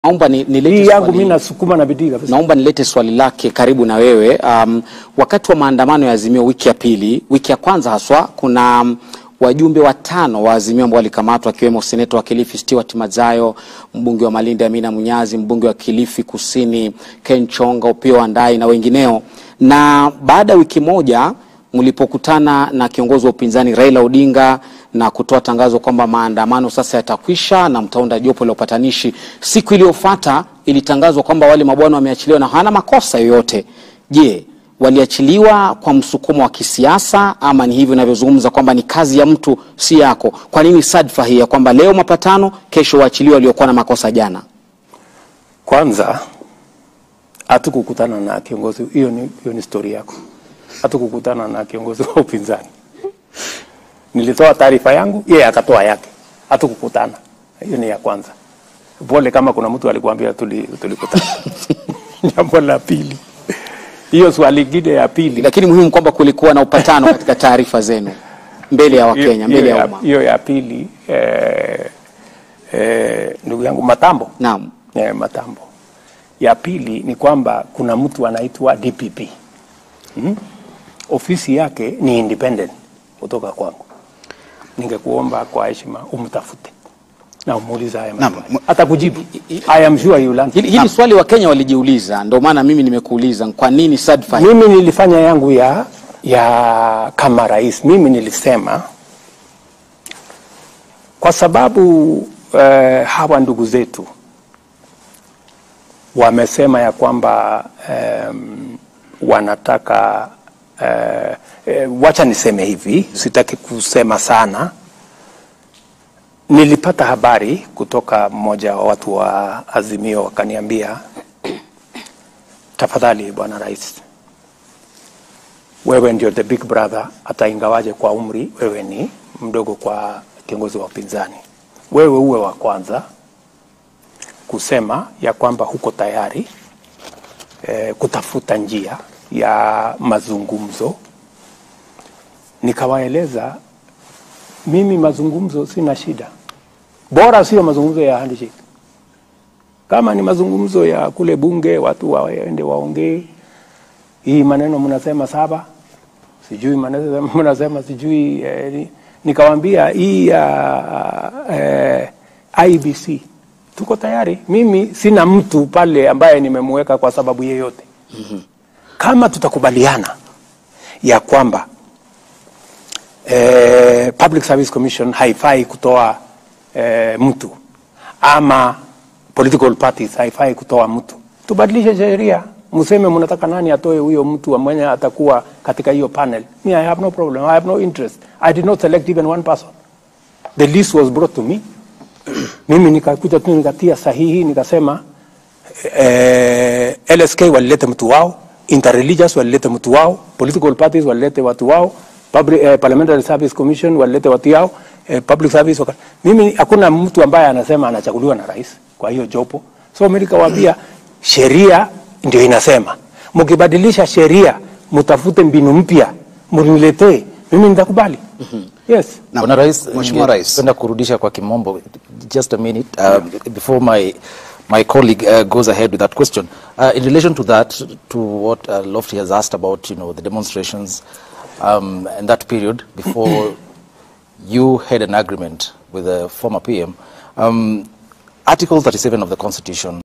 Naomba nilete yangu mimi nasukuma na bidii kabisa. Naomba nilete swali lake karibu na wewe. Wakati wa maandamano ya Azimio wiki ya pili, wiki ya kwanza haswa, kuna wajumbe 5 wa Azimio ambao walikamatwa, akiwemo seneta wa Kilifi Stewart Mazayo, mbunge wa Malindi Amina Munyazi, mbunge wa Kilifi Kusini Ken Chonga, Upio Wandai na wengineo. Na baada ya wiki moja mlipokutana na kiongozi wa upinzani Raila Odinga na kutoa tangazo kwamba maandamano sasa yatakwisha na mtaunda jopo la upatanishi, siku iliyofuata ilitangazwa kwamba wale mabwana wameachiliwa na hana makosa yoyote. Je, waliachiliwa kwa msukumo wa kisiasa ama ni hivyo ninavyozungumza kwamba ni kazi ya mtu si yako? Kwa nini sadfa hii ya kwamba leo mapatano kesho waachiliwa waliokuwa na makosa jana? Kwanza hatukukutana na kiongozi, hiyo ni story yako. Hatukukutana na kiongozi wa upinzani. Nilitoa taarifa yangu, yeye akatoa yake. Hatukukutana. Hiyo ni ya kwanza. Pole kama kuna mtu alikuambia tulikutana. Jambo la pili, hiyo swali lingine ya pili, lakini muhimu kwamba kulikuwa na upatano katika taarifa zenu mbele ya Wakenya, mbele ya umma. Hiyo ya pili, ndugu yangu Matambo. Naam. Matambo. Ya pili ni kwamba kuna mtu anaitwa DPP. Ofisi yake ni independent kutoka kwangu. Ningekuomba kwa heshima umtafute na umuulize haya mambo. Atakujibu. I am sure you learn. Hili swali wa Kenya walijiuliza, ndio maana mimi nimekuuliza kwa nini sadfa. Mimi nilifanya yangu ya kama rais. Mimi nilisema kwa sababu hawa ndugu zetu wamesema ya kwamba wanataka wacha niseme hivi, sitaki kusema sana. Nilipata habari kutoka mmoja wa watu wa Azimio, wakaniambia, tafadhali bwana rais, wewe ndio the big brother, hata ingawaje kwa umri wewe ni mdogo kwa kiongozi wa upinzani, wewe uwe wa kwanza kusema ya kwamba huko tayari kutafuta njia ya mazungumzo. Nikawaeleza mimi mazungumzo sina shida, bora sio mazungumzo ya handshake. Kama ni mazungumzo ya kule bunge, watu waende waongee, hii maneno mnasema saba, sijui maneno mnasema sijui nikawaambia hii IBC tuko tayari. Mimi sina mtu pale ambaye nimemweka kwa sababu yeyote. Kama tutakubaliana ya kwamba Public Service Commission haifai kutoa mtu, ama political parties haifai kutoa mtu, tubadilishe sheria, mseme mnataka nani atoe huyo mtu ambaye atakuwa katika hiyo panel. Me, I have no problem, I have no interest. I did not select even one person. The list was brought to me. Mimi nikakuja tu nikatia sahihi, nikasema LSK walilete mtu wao, interreligious walilete mtu wao, political parties walilete watu wao, Parliamentary Service Commission walilete watu wao, public service mimi hakuna mtu ambaye anasema anachaguliwa na rais kwa hiyo jopo. So mimi nikawaambia sheria ndio inasema, mkibadilisha sheria mtafute mbinu mpya mniletee, mimi nitakubali. Yes. Bwana Rais, Mheshimiwa Rais, napenda kurudisha kwa kimombo just a minute before my colleague goes ahead with that question. In relation to that, to what Loft has asked about, the demonstrations and that period before you had an agreement with the former PM, Article 37 of the Constitution